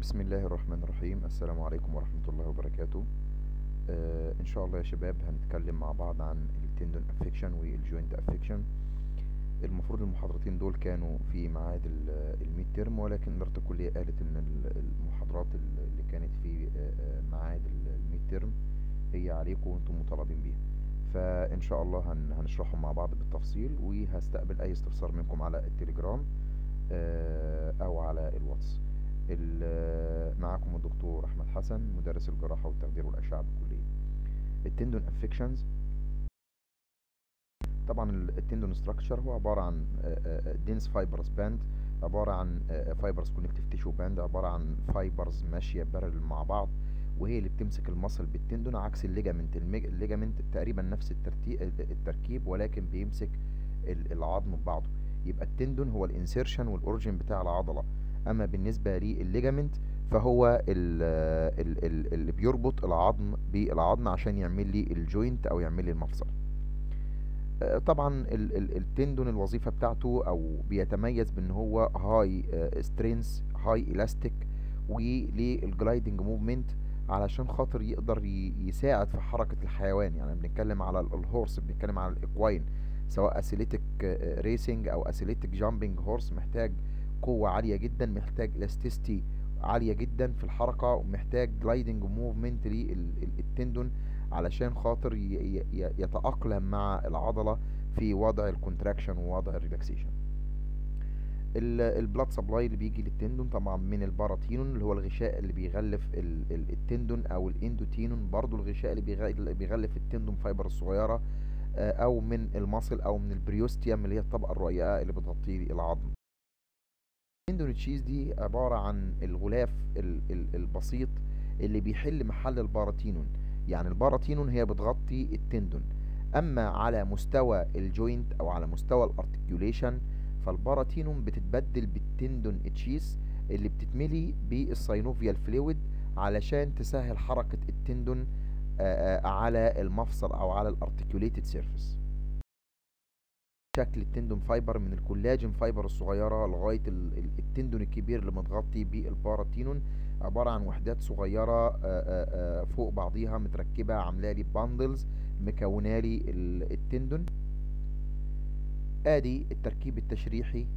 بسم الله الرحمن الرحيم. السلام عليكم ورحمة الله وبركاته. إن شاء الله يا شباب هنتكلم مع بعض عن التندون افكشن والجوينت افكشن. المفروض المحاضرتين دول كانوا في ميعاد الميد ترم، ولكن إدارة الكلية قالت إن المحاضرات اللي كانت في ميعاد الميد ترم هي عليكم وانتم مطالبين بيها، فإن شاء الله هنشرحهم مع بعض بالتفصيل، وهستقبل أي استفسار منكم على التليجرام أو على الواتس. معاكم الدكتور أحمد حسن، مدرس الجراحة والتخدير والأشعة بالكلية. التندون افكشنز، طبعا التندون ستراكشر هو عبارة عن دينس فايبرز باند، عبارة عن فايبرز كونكتيف تيشو باند، عبارة عن فايبرز ماشية بارل مع بعض، وهي اللي بتمسك المصل بالتندون، عكس الليجامنت. الليجامنت تقريبا نفس التركيب، ولكن بيمسك العظم ببعضه. يبقى التندون هو الانسيرشن والاوريجين بتاع العضلة، اما بالنسبة للليجامنت فهو اللي بيربط العظم بالعظم عشان يعمل لي الجوينت او يعمل لي المفصل. طبعا التندون الوظيفة بتاعته او بيتميز بان هو هاي سترينث، هاي الاستيك، وللجلايدنج موفمنت، علشان خاطر يقدر يساعد في حركة الحيوان. يعني بنتكلم على الهورس، بنتكلم على الاكواين، سواء اسيليتك ريسنج او اسيليتك جامبنج هورس، محتاج قوة عالية جدا، محتاج الاستيستي عالية جدا في الحركة، ومحتاج جلايدنج موفمنت للتندون علشان خاطر يتأقلم مع العضلة في وضع الكونتراكشن ووضع الريلاكسيشن. البلاد سبلاي اللي بيجي للتندون طبعا من الباراتينون، اللي هو الغشاء اللي بيغلف التندون، او الاندوتينون برضو الغشاء اللي بيغلف التندون فايبر الصغيرة، او من المصل او من البريوستيوم اللي هي الطبقة الرقيقة اللي بتغطي العظم. التندون تشيز دي عبارة عن الغلاف البسيط اللي بيحل محل الباراتينون. يعني الباراتينون هي بتغطي التندون، اما على مستوى الجوينت او على مستوى الارتكيوليشن فالباراتينون بتتبدل بالتندون تشيز اللي بتتملي بالساينوفيال فلويد علشان تسهل حركة التندون على المفصل او على الارتكيوليتد سيرفيس. شكل التندون فايبر من الكولاجين فايبر الصغيرة لغاية التندون الكبير اللي متغطي بالباراتينون، عبارة عن وحدات صغيرة فوق بعضيها متركبة، عاملة لي باندلز مكونة لي التندون. ادي التركيب التشريحي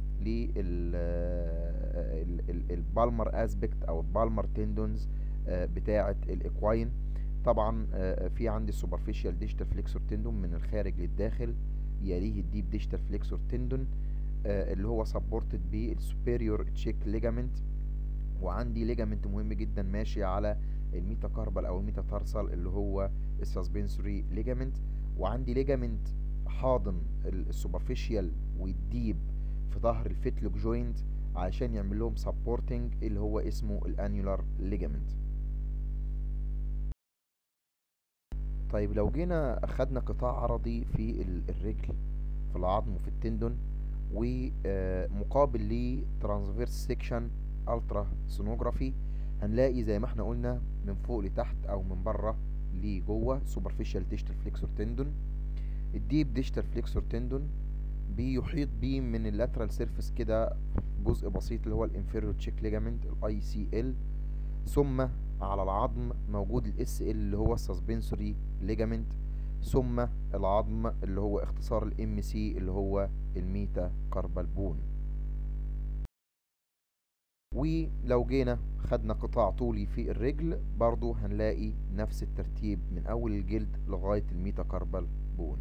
للبالمر اسبكت او البالمر تندونز بتاعة الاكواين. طبعا في عندي السوبرفيشال ديجيتال فليكسور تندون من الخارج للداخل، يليه الديب ديجيتال فليكسور تندون اللي هو سبورتد بالسوبيريور تشيك ليجامنت، وعندي ليجامنت مهم جدا ماشي على الميتاكاربال او الميتاتارسال اللي هو السسبنسوري ليجامنت، وعندي ليجامنت حاضن السوبرفيشال والديب في ظهر الفيتلوك جوينت علشان يعمل لهم سبورتنج اللي هو اسمه الانيولار ليجامنت. طيب لو جينا اخدنا قطاع عرضي في الرجل في العظم وفي التندون، ومقابل لترانسفيرس سيكشن الترا سونوجرافي، هنلاقي زي ما احنا قلنا من فوق لتحت او من بره لجوه سوبرفيشال ديجيتال فليكسور تندون. الديب ديجيتال فليكسور تندون بيحيط بيه من اللاترال سيرفيس كده جزء بسيط اللي هو الانفيريور تشيك ليجامنت الاي سي ال، ثم على العظم موجود الاس ال اللي هو السسبنسوري ليجامنت، ثم العظم اللي هو اختصار الام سي اللي هو الميتا كاربال بون. ولو جينا خدنا قطاع طولي في الرجل برضو هنلاقي نفس الترتيب من اول الجلد لغاية الميتا كاربال بون.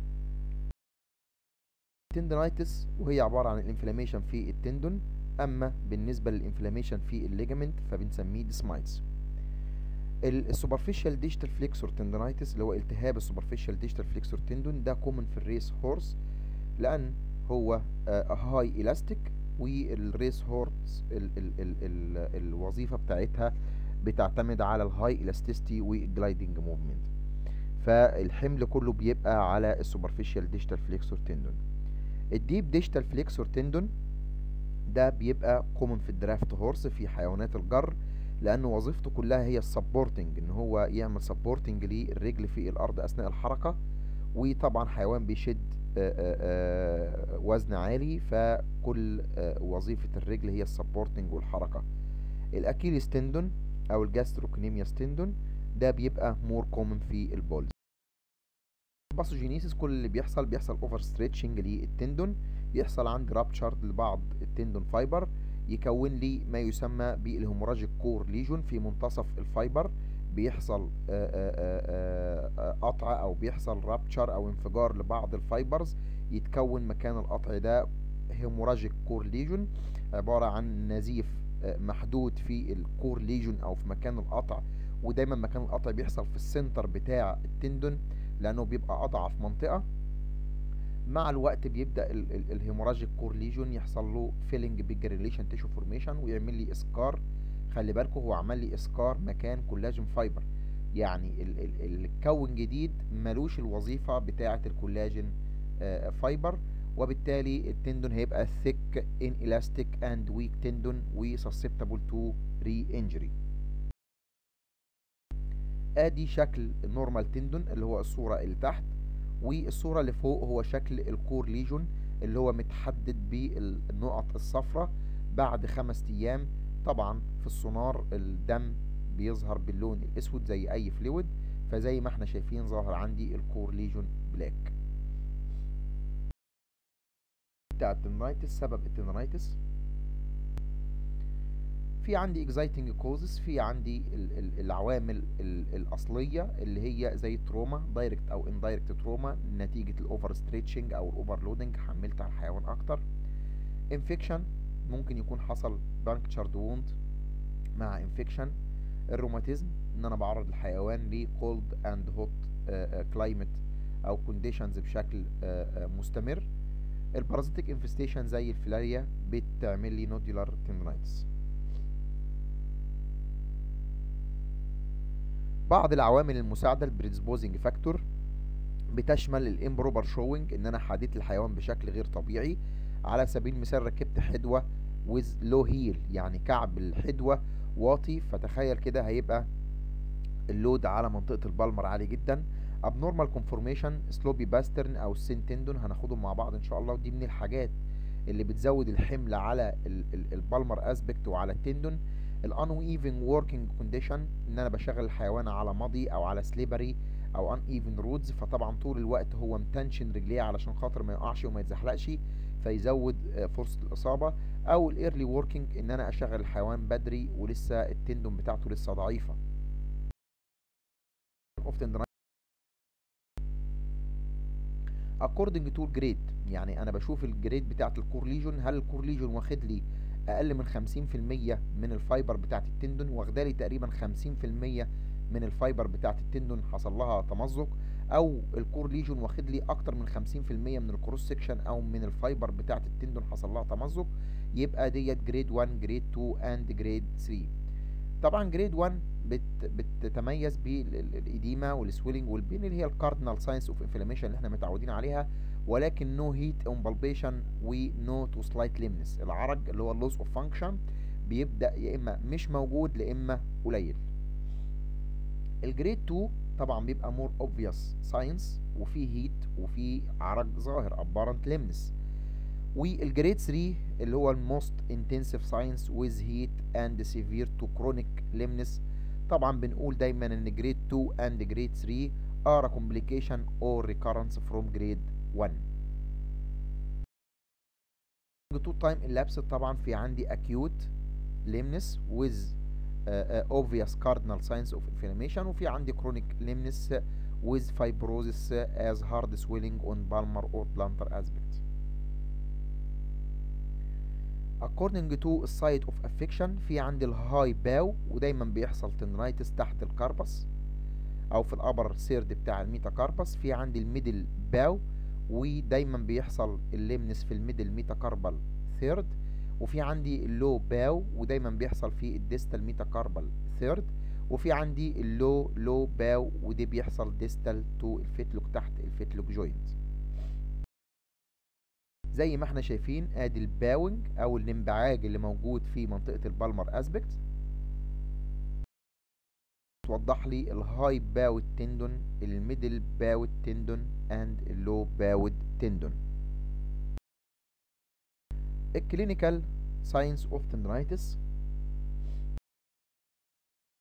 تندونايتس وهي عبارة عن الانفلاميشن في التندون، اما بالنسبة للانفلاميشن في الليجامنت فبنسميه ديسمايتس. السوبرفيشال ديجيتال فليكسور تندونايتس اللي هو التهاب السوبرفيشال ديجيتال فليكسور تندون ده كومن في الريس هورس، لان هو هاي الاستيك، والريس هورس الوظيفه بتاعتها بتعتمد على الهاي الاستيستي والجلايدنج موفمنت، فالحمل كله بيبقى على السوبرفيشال ديجيتال فليكسور تندون. الديب ديجيتال فليكسور تندون ده بيبقى كومن في الدرافت هورس في حيوانات الجر، لان وظيفته كلها هي السبورتنج، ان هو يعمل سبورتنج للرجل في الارض اثناء الحركه، وطبعا حيوان بيشد وزن عالي، فكل وظيفه الرجل هي السبورتنج والحركه. الاكيليس تندون او الجاستروكنيمياس تندون ده بيبقى مور كومن في البولز. الباثوجينيسيس كل اللي بيحصل اوفر ستريتشنج للتندون، يحصل عندي رابتشر لبعض التندون فايبر، يكون لي ما يسمى بالهيموراجيك كور ليجون في منتصف الفايبر، بيحصل قطع او بيحصل رابتشر او انفجار لبعض الفايبرز، يتكون مكان القطع ده هيموراجيك كور ليجون، عبارة عن نزيف محدود في الكور ليجون او في مكان القطع، ودايما مكان القطع بيحصل في السنتر بتاع التندون لانه بيبقى اضعف منطقة. مع الوقت بيبدأ الهيموراجيك كور ليجون يحصل له فيلنج بالجريليشن تيشو فورميشن ويعمل لي اسكار. خلي بالكم هو عمل لي اسكار مكان كولاجين فايبر، يعني الكون جديد ملوش الوظيفة بتاعة الكولاجين فايبر، وبالتالي التندون هيبقى thick inelastic and weak tendon و susceptible to re-injury. ادي شكل النورمال تندون اللي هو الصورة اللي تحت، والصورة اللي فوق هو شكل الكور ليجون اللي هو متحدد بالنقط الصفراء بعد 5 ايام. طبعا في السونار الدم بيظهر باللون الاسود زي اي فلويد، فزي ما احنا شايفين ظاهر عندي الكور ليجون بلاك. بتاع التندرايتس، سبب التندرايتس في عندي exciting causes، في عندي العوامل الأصلية اللي هي زي التروما دايركت أو indirect تروما نتيجة الأوفر ستريتشنج أو الأوفر لودنج، حملت على الحيوان أكتر. infection ممكن يكون حصل punctured wound مع infection. الروماتيزم إن أنا بعرض الحيوان ل cold and hot climate أو conditions بشكل مستمر. البارازيتيك انفستيشن زي الفيلاريا بتعمل لي نودولار تندرايتس. بعض العوامل المساعدة البريدسبوزنج فاكتور بتشمل الامبروبر شوينج، ان انا حاديت الحيوان بشكل غير طبيعي. على سبيل المثال ركبت حدوة ويز لو هيل، يعني كعب الحدوة واطي، فتخيل كده هيبقى اللود على منطقة البالمر عالي جدا. abnormal conformation سلوبي باسترن او السين تندون هناخدهم مع بعض ان شاء الله، ودي من الحاجات اللي بتزود الحمل على البالمر اسبكت وعلى التندون. uneven working condition ان انا بشغل الحيوان على مضي او على سليبري او uneven roads، فطبعا طول الوقت هو متنشن رجليه علشان خاطر ما يقعش وما يتزحلقش فيزود فرصة الاصابة. او الايرلي working ان انا اشغل الحيوان بدري ولسه التندون بتاعته لسه ضعيفة. according to grade، يعني انا بشوف الجريد بتاعت الكور ليجون، هل الكور ليجون واخد لي اقل من 50% من الفايبر بتاعت التندون، واخدالي تقريبا 50% من الفايبر بتاعت التندون حصل لها تمزق، او الكور ليجون واخد لي اكتر من 50% من الكروس سكشن او من الفايبر بتاعت التندون حصل لها تمزق، يبقى ديت جريد 1 جريد 2 اند جريد 3. طبعا جريد 1 بتتميز بالإديمة والسويلنج والبين اللي هي الكاردينال ساينس اوف انفلاميشن اللي احنا متعودين عليها، ولكن نو هيت امبالبيشن ونو تو سلايت ليمنس. العرج اللي هو اللوس اوف فانكشن بيبدأ يا اما مش موجود يا اما قليل. الجريد 2 طبعا بيبقى مور اوبفيوس ساينس وفي هيت وفي عرج ظاهر ابارنت ليمنس. والجريد 3 اللي هو الموست انتنسيف ساينس ويز هيت اند سيفير تو كرونيك ليمنس. طبعا بنقول دايما ان جريد 2 اند جريد 3 are a complication or recurrence from grade 1. تو تايم elapsed طبعا في عندي acute lameness with obvious cardinal signs of inflammation، وفي عندي chronic lameness with fibrosis as hard swelling on palmar or plantar aspect. according to site of affection في عندي الهاي باو، ودايما بيحصل تندرايتس تحت الكاربس او في الابر سيرد بتاع الميتاكاربس. في عندي الميدل باو ودايما بيحصل الليمنس في الميدل ميتاكاربال ثيرد. وفي عندي اللو باو ودايما بيحصل في الديستال ميتاكاربال ثيرد. وفي عندي اللو باو ودي بيحصل ديستال تو الفيتلوك تحت الفيتلوك جوينت. زي ما احنا شايفين ادي الباوينج او الانبعاج اللي موجود في منطقة البالمر اسبكت، توضح لي الهاي باود تندون، الميدل باود تندون اند اللو باود تندون. الكلينيكال ساينس اوف تندرايتس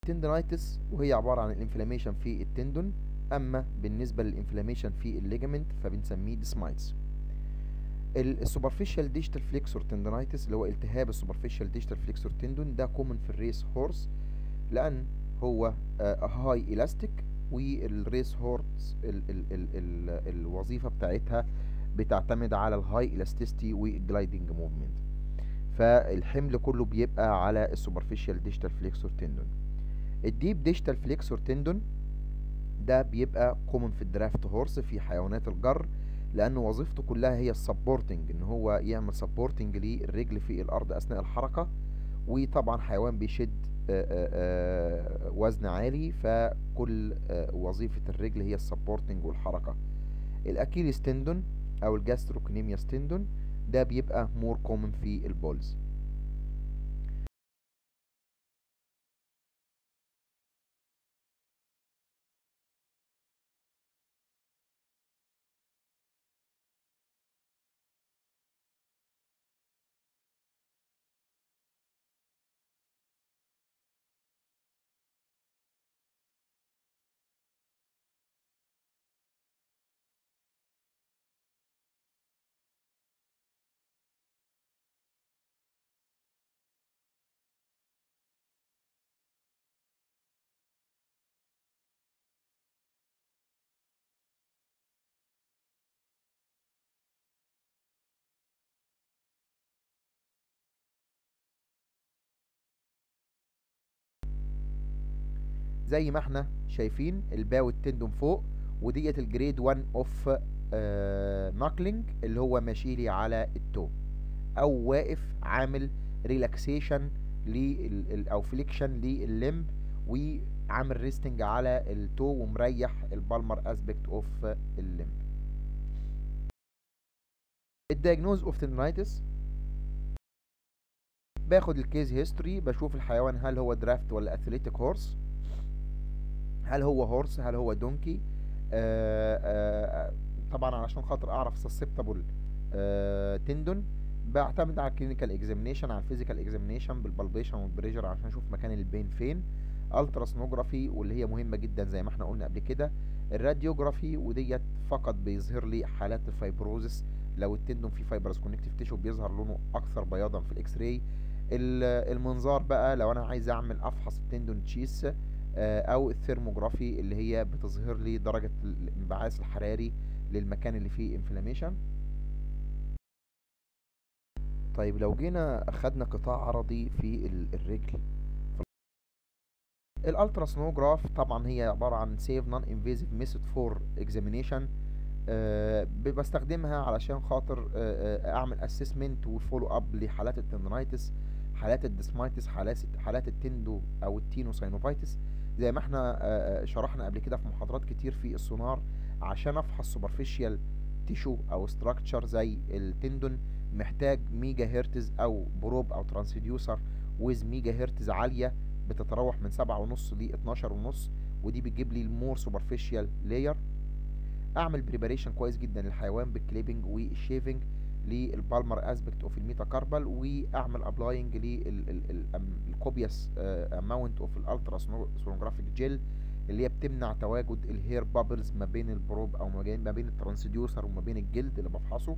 التندنايتس وهي عبارة عن الانفلاميشن في التندون، اما بالنسبة للانفلاميشن في الليجامنت فبنسميه ديسمايتس. السوبرفيشال ديجيتال فليكسور تندنايتس اللي هو التهاب السوبرفيشال ديجيتال فليكسور تندون ده كومن في الريس هورس، لان هو هاي الاستيك، والريس هورس الوظيفة بتاعتها بتعتمد على الهاي الاستيستي والجلايدنج موفمنت، فالحمل كله بيبقى على السوبرفيشال ديجيتال فليكسور تندون. الديب ديجيتال فليكسور تندون ده بيبقى كومن في الدرافت هورس في حيوانات الجر، لان وظيفته كلها هي السبورتنج، ان هو يعمل سبورتنج للرجل في الارض اثناء الحركة، وطبعا حيوان بيشد وزن عالي، فكل وظيفة الرجل هي السبورتنج والحركة. الاكيليس تندون او الجاستروكنيمياس تندون ده بيبقى مور كومن في البولز. زي ما احنا شايفين الباو التندون فوق، وديت الجريد 1 اوف ناكلينج اللي هو ماشي لي على التو، او واقف عامل ريلاكسيشن او فليكشن لللمب، وعامل ريستنج على التو ومريح البالمر اسبكت اوف اللمب. الدايجنوز اوف تندنايتس، باخد الكيس هيستوري، بشوف الحيوان هل هو درافت ولا اثليتيك هورس، هل هو هورس، هل هو دونكي. طبعا علشان خاطر اعرف سسبتابل تندون بعتمد على الكلينيكال اكزامينيشن، على الفيزيكال اكزامينيشن بالبالبيشن والبريجر عشان اشوف مكان البين فين، التراسونوجرافي واللي هي مهمه جدا زي ما احنا قلنا قبل كده، الراديوجرافي وديت فقط بيظهر لي حالات الفايبروزس، لو التندون فيه فايبرس كونكتيف تيشو بيظهر لونه اكثر بياضا في الاكس راي. المنظار بقى لو انا عايز اعمل افحص التندون تشيس، او الثيرموجرافي اللي هي بتظهر لي درجة الانبعاث الحراري للمكان اللي فيه انفلاميشن. طيب لو جينا اخدنا قطاع عرضي في الرجل، الالتراسونوجراف طبعا هي عبارة عن سيف نون انفيزيف ميثود فور اكزامينيشن، بستخدمها علشان خاطر اعمل اسسمنت وفولو اب لحالات التندونايتس، حالات الديسمايتس، حالات التندو او التينوساينوفايتس، زي ما احنا شرحنا قبل كده في محاضرات كتير في السونار. عشان افحص سوبرفيشال تيشو او ستراكشر زي التندون محتاج ميجا هرتز او بروب او ترانسديوسر ويز ميجا هرتز عالية بتتراوح من 7.5 ل 12.5، ودي بتجيب لي المور سوبرفيشال لاير. اعمل بريباريشن كويس جدا للحيوان بالكليبنج والشيفنج للبالمر اسبكت اوف الميتاكاربال، واعمل ابلاينج للكوبياس اماونت اوف الالترا سونوجرافيك جيل اللي هي بتمنع تواجد الهير بابلز ما بين البروب او ما بين الترانسديوسر وما بين الجلد اللي بفحصه.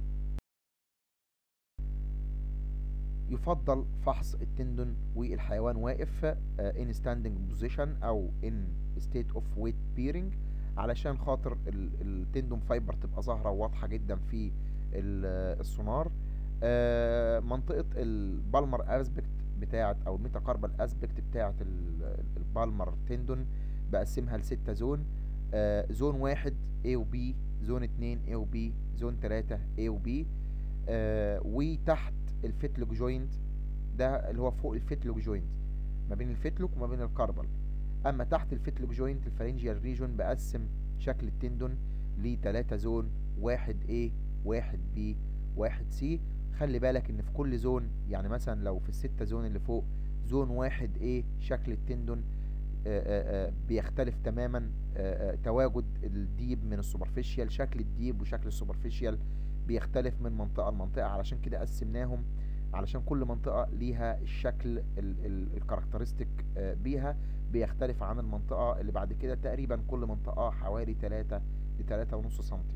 يفضل فحص التندون والحيوان واقف in standing position او in state of weight bearing، علشان خاطر التندون فايبر تبقى ظاهرة واضحة جدا في السونار. منطقة البالمر اسبكت بتاعت او الميتاكاربال اسبكت بتاعت البالمر تندون بقسمها ل6 زون، زون 1 A و B، زون 2 A و B، زون 3 A و B، وتحت الفيتلوك جوينت ده اللي هو فوق الفيتلوك جوينت ما بين الفيتلوك وما بين الكاربل. اما تحت الفيتلوك جوينت الفارنجيال ريجون بقسم شكل التندون ل3 زون، 1 A 1 B 1 C. خلي بالك ان في كل زون، يعني مثلا لو في ال6 زون اللي فوق زون 1 A شكل التندون بيختلف تماما، تواجد الديب من السوبرفيشال، شكل الديب وشكل السوبرفيشال بيختلف من منطقة لمنطقة، علشان كده قسمناهم علشان كل منطقة ليها الشكل الكاركترستيك بيها بيختلف عن المنطقة اللي بعد كده. تقريبا كل منطقة حوالي 3 ل3.5 سنتي.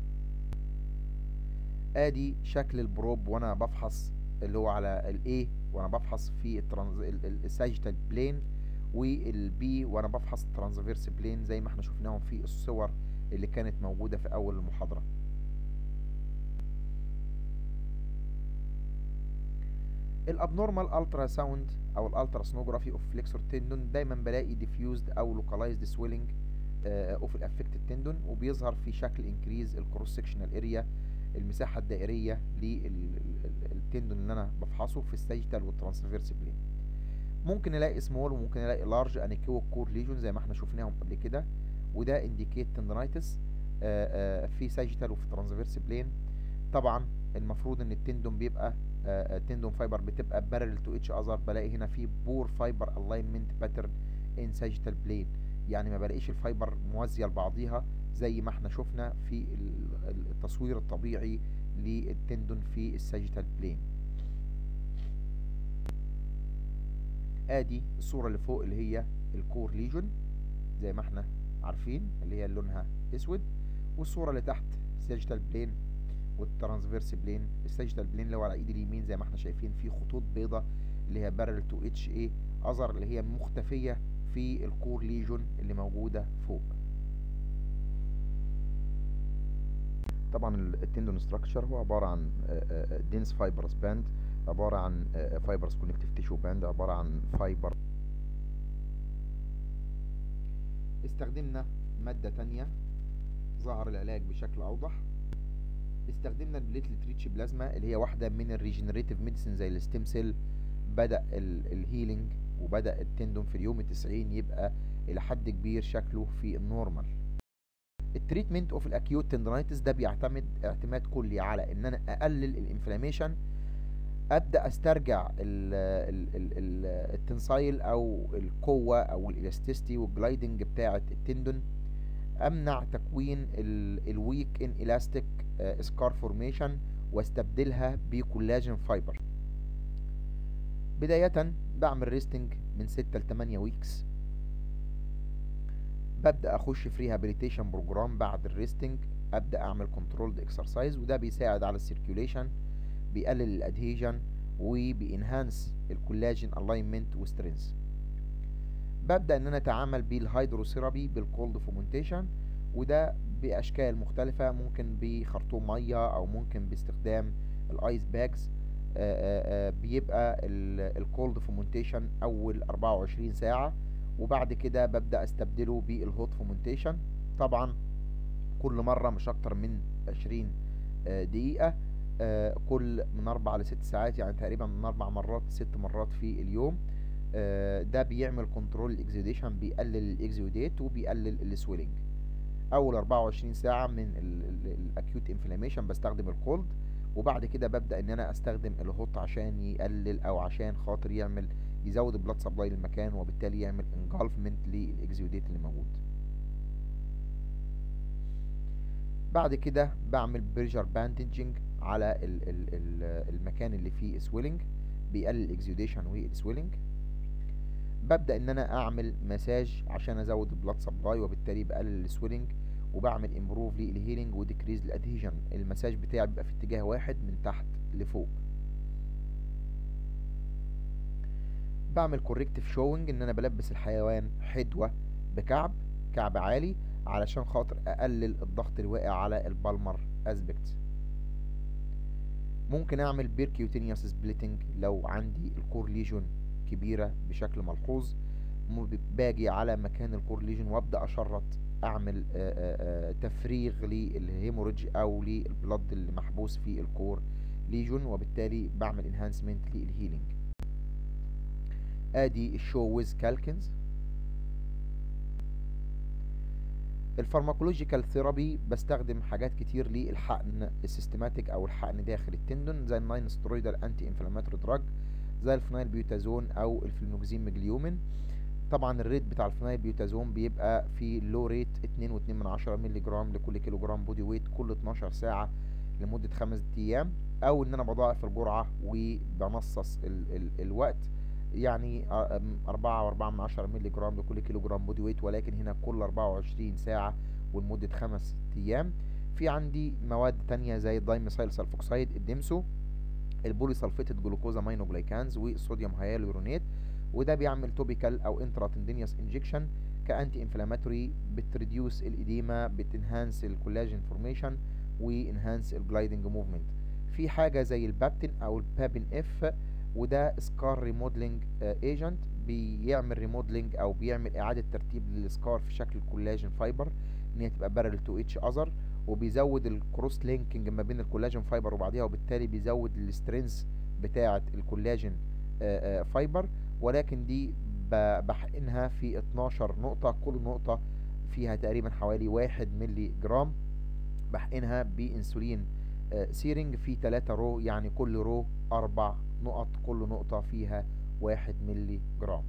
ادي شكل البروب وانا بفحص اللي هو على الاي وانا بفحص في الساجيتال بلين، والبي وانا بفحص الترانسفيرس بلين زي ما احنا شفناهم في الصور اللي كانت موجودة في اول المحاضرة. الابنورمال الترا ساوند او الالتراسونوجرافي اوف فليكسور تندون دايما بلاقي ديفيوزد او لوكالايزد سويلنج اوف الافكتد تندون، وبيظهر في شكل انكريز الكروس سكشنال اريا، المساحه الدائريه للتندون اللي انا بفحصه في الساجيتال والترانسفيرس بلين. ممكن الاقي سمول وممكن الاقي لارج انيكيوك كور ليجون زي ما احنا شفناهم قبل كده، وده انديكيت تندونايتس في ساجيتال وفي ترانسفيرس بلين. طبعا المفروض ان التندون بيبقى تندون فايبر بتبقى بارل تو اتش اذر. بلاقي هنا في بور فايبر الاينمنت باترن ان ساجيتال بلين، يعني ما بلاقيش الفايبر موازيه لبعضيها زي ما احنا شفنا في التصوير الطبيعي للتندون في الساجيتال بلين. ادي الصوره اللي فوق اللي هي الكور ليجون زي ما احنا عارفين اللي هي لونها اسود، والصوره اللي تحت ساجيتال بلين والترانسفيرس بلين. الساجيتال بلين اللي هو على ايد اليمين زي ما احنا شايفين فيه خطوط بيضاء اللي هي بارل تو اتش اي اذر اللي هي مختفيه في الكور ليجون اللي موجوده فوق. طبعا التندون ستراكشر هو عباره عن دينس فايبرس باند، عباره عن فايبرس كونكتيف تيشو باند، عباره عن فايبر. استخدمنا ماده تانية ظهر العلاج بشكل اوضح. استخدمنا البليتلت ريتش بلازما اللي هي واحده من الريجنريتيف ميديسين زي الستيم سيل. بدا الهيلينج وبدا التندون في اليوم 90 يبقى الى حد كبير شكله في النورمال. التريتمنت اوف الاكيوت تندونايتس ده بيعتمد اعتماد كلي على ان انا اقلل الانفلاميشن، ابدا استرجع التنسايل او القوه او الالاستيستي والجلايدنج بتاعه التندون، امنع تكوين الويك ان الاستيك سكار فورميشن واستبدلها بكولاجين فايبر. بدايه بعمل ريستنج من 6 ل 8 ويكس، ببدا اخش في ريهابيليتيشن بروجرام بعد الريستنج، ابدا اعمل كنترولد اكسرسايز وده بيساعد على السيركيوليشن، بيقلل الادهيجن وبينهانس الكولاجين الاينمنت وسترينث. ببدا ان انا اتعامل بالهيدروثيرابي بالكولد فومنتيشن، وده باشكال مختلفه، ممكن بخرطوم ميه او ممكن باستخدام الايس باجز. بيبقى الكولد فومنتيشن اول 24 ساعه، وبعد كده ببدا استبدله بالهوت فومنتيشن. طبعا كل مره مش اكتر من 20 دقيقه، كل من 4 ل 6 ساعات، يعني تقريبا من 4 مرات 6 مرات في اليوم. ده بيعمل كنترول الاكزيوديشن، بيقلل الاكزيوديت وبيقلل السويلنج. اول 24 ساعه من الاكيوت انفلاميشن بستخدم الكولد، وبعد كده ببدا ان انا استخدم الهوت عشان يقلل او عشان خاطر يزود البلاد سبلاي للمكان، وبالتالي يعمل انجلفمنت للاكزيوديت اللي موجود. بعد كده بعمل بريشر باندجنج على المكان اللي فيه سويلنج، بيقلل الاكزيوديشن والسويلنج. ببدا ان انا اعمل مساج عشان ازود البلاد سبلاي وبالتالي بقلل السويلنج، وبعمل امبروف للهيلينج وديكريز الادهيجن. المساج بتاعي بيبقى في اتجاه واحد من تحت لفوق. بعمل كوركتيف شوينج ان انا بلبس الحيوان حدوه بكعب عالي علشان خاطر اقلل الضغط الواقع على البالمر اسبكت. ممكن اعمل بيركيوتينيوس سبليتنج لو عندي الكور ليجون كبيره بشكل ملحوظ، باجي على مكان الكور ليجون وابدا اشرط، اعمل تفريغ للهيموريدج او للبلد اللي محبوس في الكور ليجون، وبالتالي بعمل انهانسمنت للهيلينج. ادي الشو ويز كالكنز. الفارماكولوجيكال ثيرابي بستخدم حاجات كتير للحقن السيستماتيك او الحقن داخل التندون، زي الناين سترويدال انتي انفلاماتوري دراج، زي الفينايل بيوتازون او الفلونوكسين مجليومين. طبعا الريت بتاع الفينايل بيوتازون بيبقى في لو ريت 2.2 مللي جرام لكل كيلو جرام بودي ويت كل 12 ساعه لمدة 5 ايام، او ان انا بضاعف الجرعة وبنصص الوقت. يعني 4.4 مللي جرام لكل كيلو جرام بودي ويت، ولكن هنا كل 24 ساعة ولمدة 5 ايام. في عندي مواد تانية زي الدايميثايل سلفوكسيد، الدمسو، البولي سلفيتد جلوكوزا ماينوجلايكانز، والصوديوم هيالورونيت. وده بيعمل توبيكال او انترا تندينيوس انجكشن كانتي انفلاماتوري، بتريديوس الاديما، بتنهانس الكولاجين فورميشن، وانهانس الجلايدنج موفمنت. في حاجه زي البابتين او البابين اف، وده سكار ريموديلنج ايجنت، بيعمل ريموديلنج او بيعمل اعاده ترتيب للسكار في شكل الكولاجين فايبر ان هي تبقى بارل تو اتش اذر، وبيزود الكروس لينكينج ما بين الكولاجين فايبر وبعضها، وبالتالي بيزود السترينث بتاعه الكولاجين فايبر. ولكن دي بحقنها في 12 نقطة، كل نقطة فيها تقريبا حوالي 1 ملي جرام. بحقنها بانسولين سيرنج في 3 رو، يعني كل رو 4 نقط، كل نقطة فيها 1 ملي جرام.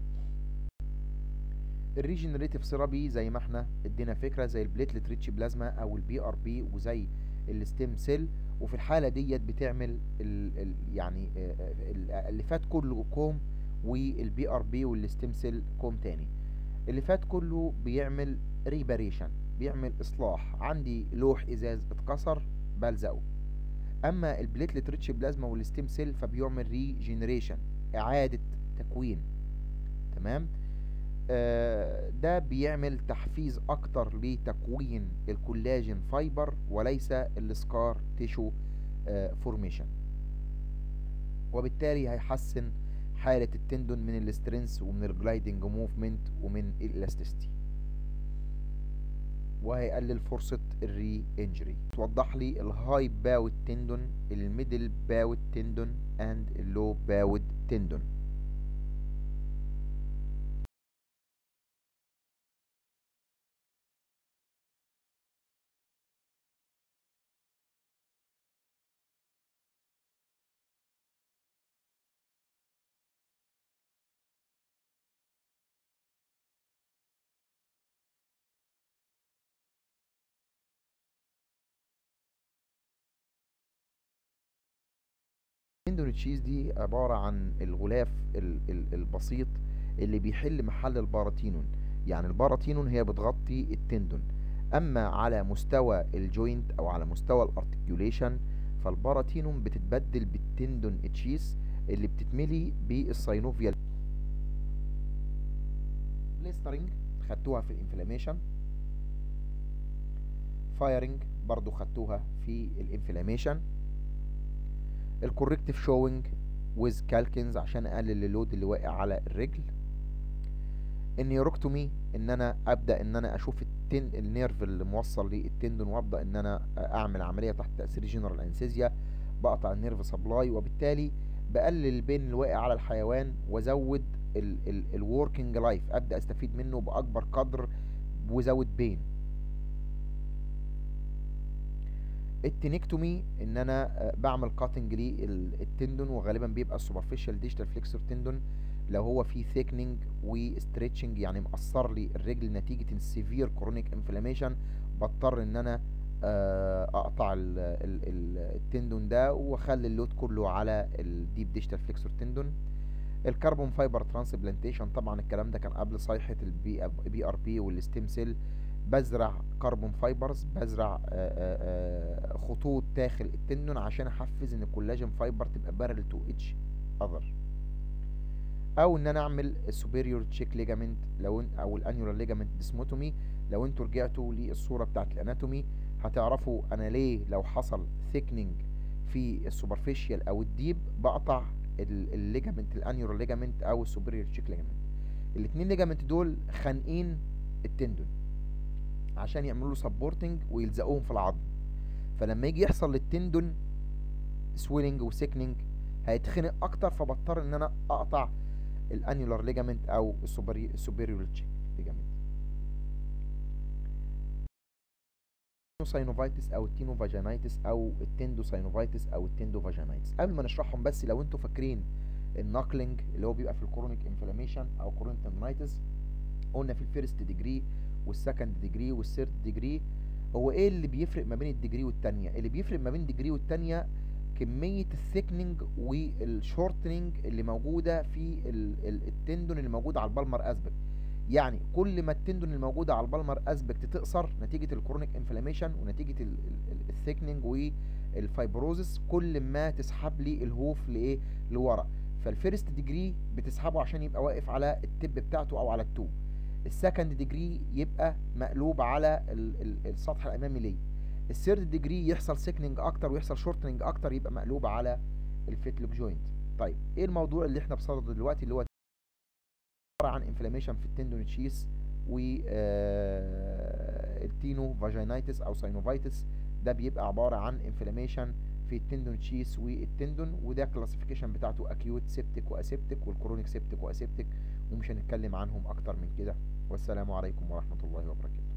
الريجنريتيف ثيرابي زي ما احنا ادينا فكرة، زي البليتلت ريتش بلازما او البي ار بي، وزي الستيم سيل. وفي الحالة ديت بتعمل يعني اللي فات كله كوم، والبي ار بي والستيم سيل كوم تاني. اللي فات كله بيعمل ريباريشن، بيعمل اصلاح. عندي لوح ازاز اتكسر بلزقه. اما البليتلت ريتش بلازما والستيم سيل فبيعمل ريجنريشن، اعادة تكوين. تمام. ده بيعمل تحفيز اكتر لتكوين الكولاجين فايبر وليس السكار تيشو فورميشن، وبالتالي هيحسن حالة التندون من الاسترنس ومن الجلايدنج موفمنت ومن الالاستيستي، وهيقلل فرصة الري انجري. توضح لي الهاي باود تندون، الميدل باود تندون، اند اللو باود تندون. التندون تشيز دي عبارة عن الغلاف البسيط اللي بيحل محل الباراتينون. يعني الباراتينون هي بتغطي التندون، اما على مستوى الجوينت او على مستوى الارتكيوليشن فالباراتينون بتتبدل بالتندون تشيز اللي بتتملي بالساينوفيال. بليسترنج خدتوها في الانفلاميشن، فايرنج برضو خدتوها في الانفلاميشن، الكوركتيف شوينج ويز كالكنز عشان اقلل اللود اللي واقع على الرجل، النيوروكتومي ان انا ابدا ان انا اشوف النيرف اللي موصل للتندون، وابدا ان انا اعمل عمليه تحت تاثير جنرال انستيزيا، بقطع النيرف سبلاي، وبالتالي بقلل البين اللي واقع على الحيوان وازود الوركينج لايف، ابدا استفيد منه باكبر قدر وزود بين. التنكتومي ان انا بعمل كاتنج للتندون، وغالبا بيبقى السوبرفيشال ديجيتال فليكسور تندون لو هو في ثيكنينج وستريتشنج، يعني مقصر لي الرجل نتيجه السيفير كرونيك انفلاميشن، بضطر ان انا اقطع التندون ده واخلي اللود كله على الديب ديجيتال فليكسور تندون. الكربون فايبر ترانسبلانتيشن، طبعا الكلام ده كان قبل صيحه البي ار بي والستيم سيل. بزرع كربون فايبرز، بزرع خطوط داخل التندون عشان احفز ان الكولاجين فايبر تبقى بارل تو اتش اذر، او ان انا اعمل السوبيريور تشيك ليجامنت او الانيولار ليجامنت ديسموتومي. لو انتوا رجعتوا للصوره بتاعت الاناتومي هتعرفوا انا ليه لو حصل ثيكنينج في السوبرفيشال او الديب بقطع الليجامنت الانيولار ليجامنت او السوبيريور تشيك ليجامنت. الاتنين ليجامنت دول خانقين التندون عشان يعملوا له سبورتنج ويلزقوهم في العظم، فلما يجي يحصل للتندون سويلنج وسيكنينج هيتخنق اكتر، فبضطر ان انا اقطع الانيولار ليجامنت او السوبيريور تشيك ليجامنت. التينوساينوفايتس او التينوفاجينايتس او التندوساينوفايتس او التندوفاجينايتس، قبل ما نشرحهم بس لو انتوا فاكرين الناكلينج اللي هو بيبقى في الكرونيك انفلاميشن او كرونيك تندونايتس، قلنا في الفيرست ديجري والسكند ديجري والثيرد ديجري هو ايه اللي بيفرق ما بين الديجري والتانية؟ اللي بيفرق ما بين الديجري والتانية كمية الثيكنينج والشورتنينج اللي موجودة في التندون اللي موجود على البالمر اسبكت. يعني كل ما التندون الموجودة على البالمر اسبكت تقصر نتيجة الكرونيك انفلاميشن ونتيجة الثيكنينج والفايبروزس، كل ما تسحب لي الهوف لايه؟ لورا. فالفيرست ديجري بتسحبه عشان يبقى واقف على التب بتاعته او على التو. السكند ديجري يبقى مقلوب على السطح الامامي ليه. الثيرد ديجري يحصل سيكنينج اكتر ويحصل شورتنينج اكتر، يبقى مقلوب على الفيتلوب جوينت. طيب ايه الموضوع اللي احنا بصدده دلوقتي، اللي هو عباره عن انفلاميشن في التندون تشيس و التينو فاجينايتس او ساينوفايتس. ده بيبقى عباره عن انفلاميشن في التندون تشيس والتندون، وده كلاسيفيكيشن بتاعته اكيوت سيبتيك واسيبتيك والكرونيك سيبتيك واسيبتيك، ومش هنتكلم عنهم اكتر من كده. والسلام عليكم ورحمه الله وبركاته.